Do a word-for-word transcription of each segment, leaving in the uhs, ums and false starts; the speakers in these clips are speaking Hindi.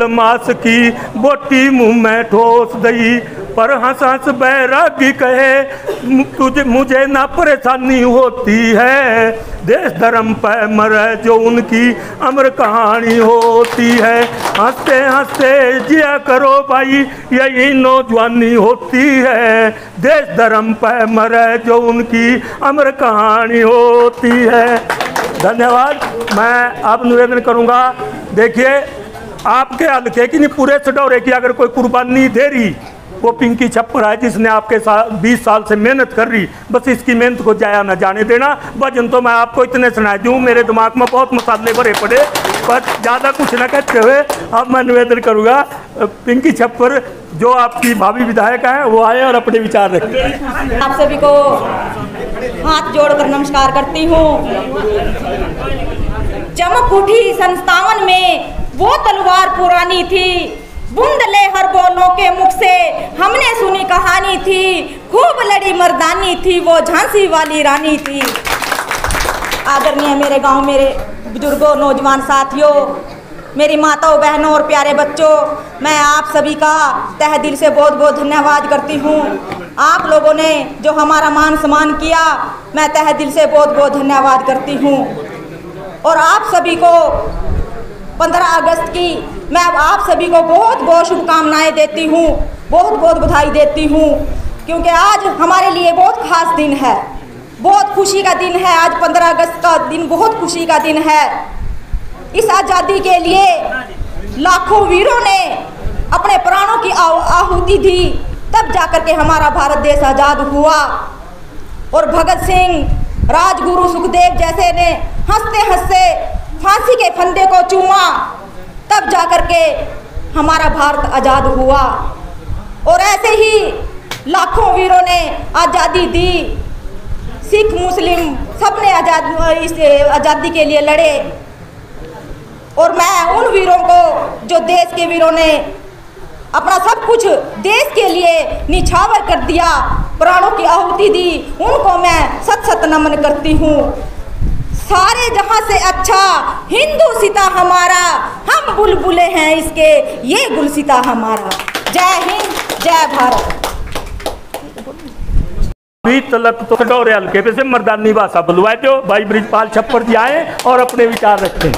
फल मास की बोटी मुँह में ठोस दई। पर हंस हंस बैरागी कहे तुझे मुझे ना परेशानी होती है। देश धर्म पर मरे जो उनकी अमर कहानी होती है। हंसते हंसते जिया करो भाई यही नौजवानी होती है। देश धर्म पर मरे जो उनकी अमर कहानी होती है। धन्यवाद। मैं आप निवेदन करूंगा, देखिए आपके हल्के की नहीं पूरे सडौरे की अगर कोई कुर्बानी दे रही वो पिंकी छप्पर है, जिसने आपके साथ बीस साल से मेहनत कर रही, बस इसकी मेहनत को जाया ना जाने देना। भजन तो मैं आपको इतने सुना दूँ, मेरे दिमाग में बहुत मसाले भरे पड़े, पर ज़्यादा कुछ न कहते हुए अब मैं निवेदन करूँगा पिंकी छप्पर जो आपकी भावी विधायक है वो आए और अपने विचार रखें। आप सभी को हाथ जोड़कर नमस्कार करती हूँ। चमक उठी संस्थावन में वो तलवार पुरानी थी, बूंद ले हर बोलों के मुख से हमने सुनी कहानी थी। खूब लड़ी मर्दानी थी वो झांसी वाली रानी थी। आदरणीय मेरे गांव, मेरे बुजुर्गों, नौजवान साथियों, मेरी माताओं, बहनों और प्यारे बच्चों, मैं आप सभी का तहे दिल से बहुत बहुत धन्यवाद करती हूँ। आप लोगों ने जो हमारा मान सम्मान किया, मैं तहे दिल से बहुत बहुत धन्यवाद करती हूँ। और आप सभी को पंद्रह अगस्त की मैं आप सभी को बहुत बहुत शुभकामनाएं देती हूँ, बहुत बहुत बधाई देती हूँ, क्योंकि आज हमारे लिए बहुत खास दिन है, बहुत खुशी का दिन है। आज पंद्रह अगस्त का दिन बहुत खुशी का दिन है। इस आज़ादी के लिए लाखों वीरों ने अपने प्राणों की आहुति दी, तब जाकर के हमारा भारत देश आज़ाद हुआ। और भगत सिंह, राजगुरु सुखदेव जैसे ने हंसते हंसते फांसी के फंदे को चूमा, तब जाकर के हमारा भारत आज़ाद हुआ। और ऐसे ही लाखों वीरों ने आज़ादी दी। सिख मुस्लिम सबने आज़ाद इस आज़ादी के लिए लड़े। और मैं उन वीरों को, जो देश के वीरों ने अपना सब कुछ देश के लिए निछावर कर दिया, प्राणों की आहुति दी, उनको मैं सत सत नमन करती हूँ। सारे जहां से अच्छा हिंदू सीता हमारा, हम बुलबुले हैं इसके, ये गुलसिता हमारा। जय हिंद, जय भारत। अभी तलक तो सडौरे हल्के पे से मर्दानी भाषा बुलवाए जो भाई ब्रिजपाल छप्पर जी आए और अपने विचार रखें।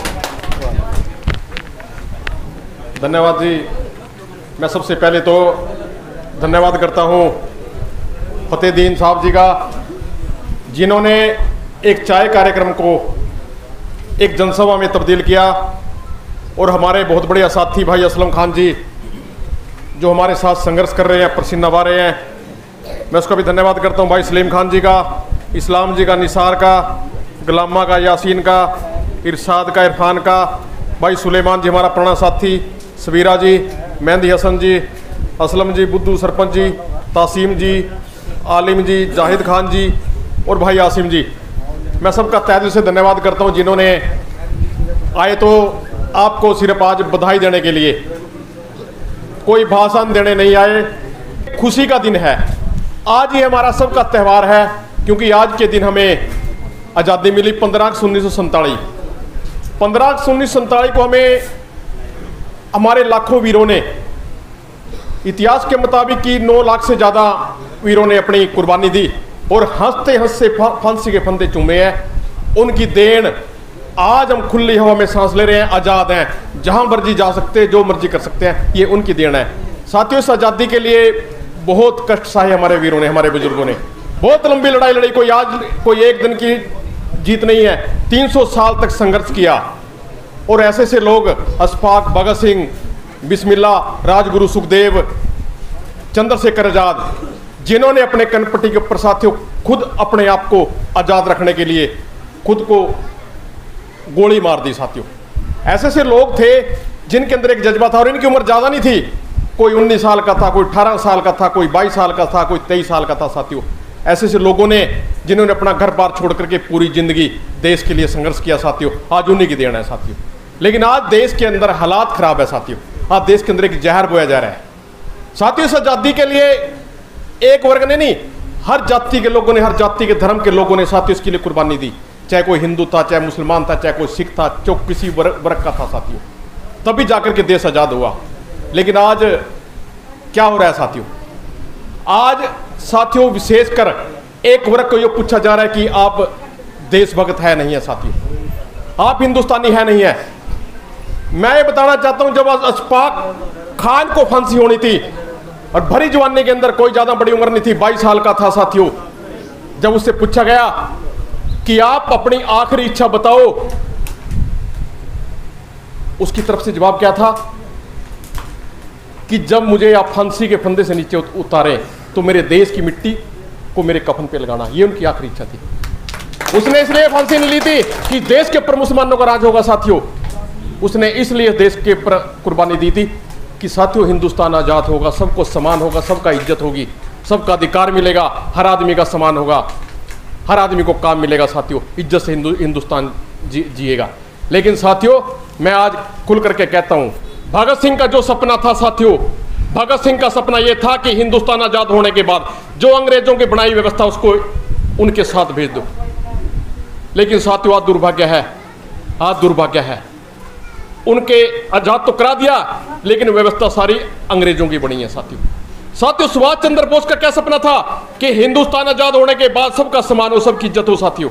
धन्यवाद जी। मैं सबसे पहले तो धन्यवाद करता हूँ फतेहदीन साहब जी का, जिन्होंने एक चाय कार्यक्रम को एक जनसभा में तब्दील किया। और हमारे बहुत बड़े साथी भाई असलम खान जी जो हमारे साथ संघर्ष कर रहे हैं, पसीना बहा रहे हैं, मैं उसका भी धन्यवाद करता हूं। भाई सलीम खान जी का, इस्लाम जी का, निसार का, गुलामा का, यासीन का, इरशाद का, इरफान का, भाई सुलेमान जी हमारा पुराना साथी, सबीरा जी, मेहंदी हसन जी, असलम जी, बुद्धू सरपंच जी, तासीम जी, आलिम जी, जाहिद खान जी और भाई आसिम जी, मैं सबका तहे दिल से धन्यवाद करता हूं, जिन्होंने आए तो आपको सिर्फ आज बधाई देने के लिए, कोई भाषण देने नहीं आए। खुशी का दिन है आज, ये हमारा सबका त्यौहार है, क्योंकि आज के दिन हमें आज़ादी मिली पंद्रह अगस्त उन्नीस सौ सैंतालीस। पंद्रह अगस्त उन्नीस सौ सैंतालीस को हमें हमारे लाखों वीरों ने, इतिहास के मुताबिक कि नौ लाख से ज़्यादा वीरों ने अपनी कुर्बानी दी और हंसते हंसते फांसी के फंदे चूमे हैं। उनकी देन आज हम खुली हवा में सांस ले रहे हैं, आज़ाद हैं, जहां मर्जी जा सकते हैं, जो मर्जी कर सकते हैं, ये उनकी देन है। साथियों, इस आज़ादी के लिए बहुत कष्ट सहे हमारे वीरों ने, हमारे बुजुर्गों ने, बहुत लंबी लड़ाई लड़ी। कोई आज कोई एक दिन की जीत नहीं है, तीन सौ साल तक संघर्ष किया। और ऐसे ऐसे लोग अशफाक, भगत सिंह, बिस्मिल्लाह, राजगुरु सुखदेव, चंद्रशेखर आज़ाद, जिन्होंने अपने कनपट्टी के ऊपर साथियों खुद अपने आप को आज़ाद रखने के लिए खुद को गोली मार दी। साथियों, ऐसे ऐसे लोग थे जिनके अंदर एक जज्बा था और इनकी उम्र ज़्यादा नहीं थी, कोई उन्नीस साल का था, कोई अठारह साल का था, कोई बाईस साल का था, कोई तेईस साल का था। साथियों, ऐसे ऐसे लोगों ने जिन्होंने अपना घर बार छोड़ करके पूरी जिंदगी देश के लिए संघर्ष किया। साथियों, आज उन्हीं की देन है। साथियों, लेकिन आज देश के अंदर हालात खराब है। साथियों, आज देश के अंदर एक जहर बोया जा रहा है। साथियों, इस आज़ादी के लिए एक वर्ग ने नहीं, हर जाति के लोगों ने, हर जाति के धर्म के लोगों ने साथियों इसके लिए कुर्बानी दी। चाहे कोई हिंदू था, चाहे मुसलमान था, चाहे कोई सिख था, चाहे किसी वर्ग का था। साथियों, तभी जाकर के देश आज़ाद हुआ। लेकिन आज क्या हो रहा है साथियों? आज साथियों विशेषकर एक वर्ग को ये पूछा जा रहा है कि आप देशभक्त है नहीं है साथियों, आप हिंदुस्तानी है नहीं है। मैं ये बताना चाहता हूं, जब अशफाक खान को फांसी होनी थी और भरी जवानी के अंदर, कोई ज्यादा बड़ी उम्र नहीं थी, बाईस साल का था साथियों, जब उससे पूछा गया कि आप अपनी आखिरी इच्छा बताओ, उसकी तरफ से जवाब क्या था कि जब मुझे आप फांसी के फंदे से नीचे उतारे तो मेरे देश की मिट्टी को मेरे कफन पे लगाना, ये उनकी आखिरी इच्छा थी। उसने इसलिए फांसी नहीं ली थी कि देश के ऊपर मुसलमानों का राज होगा साथियों, उसने इसलिए देश के ऊपर कुर्बानी दी थी कि साथियों हिंदुस्तान आजाद होगा, सबको समान होगा, सबका इज्जत होगी, सबका अधिकार मिलेगा, हर आदमी का समान होगा, हर आदमी को काम मिलेगा साथियों, इज्जत से हिंदु हिंदुस्तान जी, जिएगा। लेकिन साथियों मैं आज खुल करके कहता हूं, भगत सिंह का जो सपना था साथियों, भगत सिंह का सपना यह था कि हिंदुस्तान आजाद होने के बाद जो अंग्रेजों की बनाई व्यवस्था उसको उनके साथ भेज दो। लेकिन साथियों आज दुर्भाग्य है, आज दुर्भाग्य है, उनके आजाद तो करा दिया लेकिन व्यवस्था सारी अंग्रेजों की बनी है साथियों। साथियों सुभाष चंद्र बोस का क्या सपना था कि हिंदुस्तान आजाद होने के बाद सबका समान हो, सबकी इज्जत हो साथियों।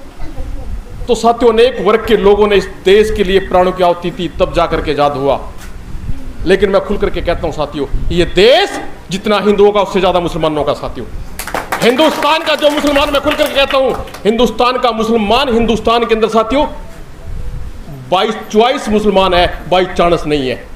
तो साथियों अनेक वर्ग के लोगों ने इस देश के लिए प्राणों की आहुति दी, तब जाकर के आजाद हुआ। लेकिन मैं खुल करके कहता हूं साथियों, ये देश जितना हिंदुओं का उससे ज्यादा मुसलमानों का साथियों। हिंदुस्तान का जो मुसलमान, मैं खुल करके कहता हूं, हिंदुस्तान का मुसलमान, हिंदुस्तान के अंदर साथियों बाई चॉइस मुसलमान है, बाई चांस नहीं है,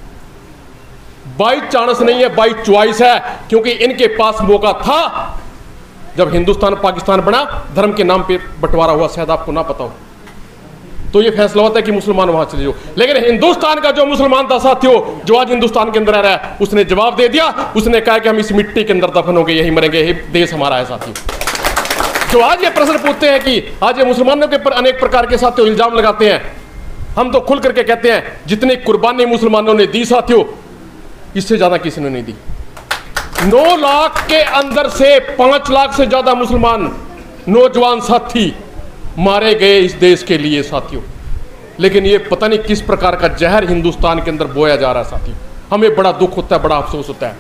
बाई चांस नहीं है, बाई चॉइस है। क्योंकि इनके पास मौका था जब हिंदुस्तान पाकिस्तान बना, धर्म के नाम पे बंटवारा हुआ, शायद आपको ना पता हो, तो ये फैसला होता है कि मुसलमान वहां चले जाओ। लेकिन हिंदुस्तान का जो मुसलमान था साथियों, जो आज हिंदुस्तान के अंदर रह रहा है, उसने जवाब दे दिया, उसने कहा कि हम इस मिट्टी के अंदर दफन होंगे, यही मरेंगे, यही देश हमारा है साथियों। जो आज ये प्रश्न पूछते हैं कि आज ये मुसलमानों के ऊपर अनेक प्रकार के साथियों इल्जाम लगाते हैं, हम तो खुल करके कहते हैं जितनी कुर्बानी मुसलमानों ने दी साथियों, इससे ज्यादा किसी ने नहीं दी। नौ लाख के अंदर से पांच लाख से ज्यादा मुसलमान नौजवान साथी मारे गए इस देश के लिए साथियों। लेकिन ये पता नहीं किस प्रकार का जहर हिंदुस्तान के अंदर बोया जा रहा है साथियों। हमें बड़ा दुख होता है, बड़ा अफसोस होता है।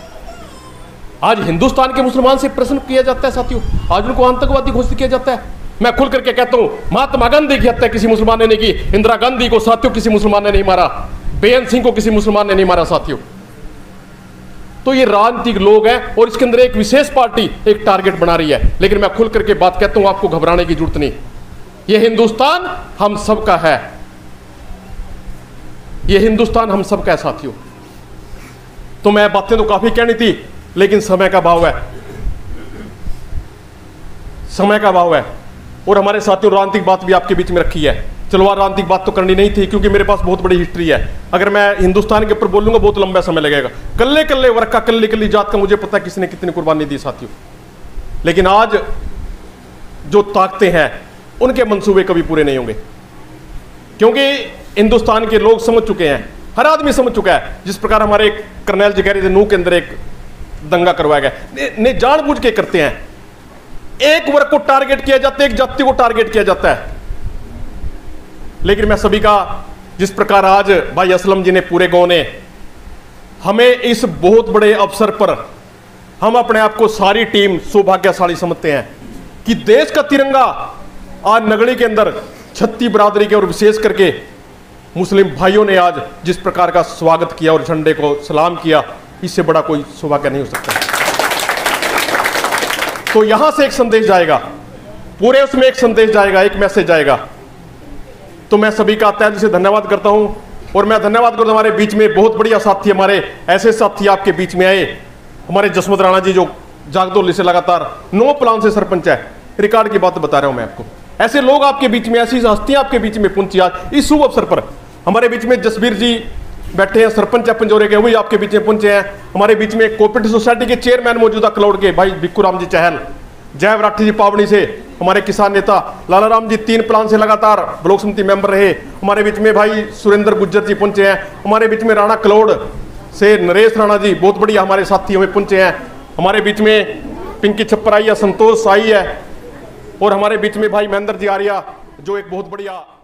आज हिंदुस्तान के मुसलमान से प्रश्न किया जाता है साथियों, आज उनको आतंकवादी घोषित किया जाता है। मैं खुल करके कहता हूं, महात्मा गांधी की हत्या किसी मुसलमान ने नहीं की, इंदिरा गांधी को साथियों किसी मुसलमान ने नहीं मारा, बेअंत सिंह को किसी मुसलमान ने नहीं मारा साथियों। तो ये राजनीतिक लोग हैं और इसके अंदर एक विशेष पार्टी एक टारगेट बना रही है। लेकिन मैं खुल करके बात कहता हूं, आपको घबराने की जरूरत नहीं, ये हिंदुस्तान हम सबका है, ये हिंदुस्तान हम सबका है साथियों। तो मैं बातें तो काफी कहनी थी, लेकिन समय का भाव है, समय का भाव है। और हमारे साथियों राजनीतिक बात भी आपके बीच में रखी है। चलो राजनीतिक बात तो करनी नहीं थी क्योंकि मेरे पास बहुत बड़ी हिस्ट्री है। अगर मैं हिंदुस्तान के ऊपर बोलूंगा बहुत लंबा समय लगेगा। कल्ले कल्ले वर्ग का, कल्ले कल्ली जात का मुझे पता है किसने कितनी कुर्बानी दी साथियों। लेकिन आज जो ताकतें हैं उनके मंसूबे कभी पूरे नहीं होंगे, क्योंकि हिंदुस्तान के लोग समझ चुके हैं, हर आदमी समझ चुका है। जिस प्रकार हमारे कर्नल जी कह रहे थे, नूह के अंदर एक दंगा करवाया गया, ने जानबूझ के करते हैं। एक वर्ग को टारगेट किया जाता है, एक जाति को टारगेट किया जाता है। लेकिन मैं सभी का, जिस प्रकार आज भाई असलम जी ने, पूरे गांव ने हमें इस बहुत बड़े अवसर पर, हम अपने आप को सारी टीम सौभाग्यशाली समझते हैं कि देश का तिरंगा आज नगड़ी के अंदर छत्ती बरादरी के और विशेष करके मुस्लिम भाइयों ने आज जिस प्रकार का स्वागत किया और झंडे को सलाम किया, इससे बड़ा कोई सौभाग्य नहीं हो सकता। तो यहां से एक संदेश जाएगा, पूरे उसमें एक संदेश जाएगा, एक मैसेज जाएगा। तो मैं सभी का तहे दिल से धन्यवाद करता हूं। और मैं धन्यवाद करता हूं, हमारे बीच में बहुत बढ़िया साथी, हमारे ऐसे साथी आपके बीच में आए। हमारे जसवंत राणा जी जो जागदौली से लगातार नौ प्लान से सरपंच है, रिकॉर्ड की बात बता रहा हूं मैं आपको। ऐसे लोग आपके बीच में, ऐसी हस्तियां आपके बीच में पहुंची आज इस शुभ अवसर पर। हमारे बीच में जसबीर जी बैठे हैं, सरपंच है पंजौरे के, वही आपके बीच में पहुंचे हैं। हमारे बीच में कोऑपरेटिव सोसाइटी के चेयरमैन मौजूदा क्लाउड के भाई भिक्खू राम जी चहल, जय राठी जी पावनी से हमारे किसान नेता, लाला राम जी तीन प्लान से लगातार ब्लॉक समिति मेंबर रहे। हमारे बीच में भाई सुरेंद्र गुज्जर जी पहुंचे हैं। हमारे बीच में राणा क्लाउड से नरेश राणा जी, बहुत बढ़िया हमारे साथी हमें पहुंचे हैं। हमारे बीच में पिंकी छप्पर आई है, संतोष आई है, और हमारे बीच में भाई महेंद्र जी आर्या जो एक बहुत बढ़िया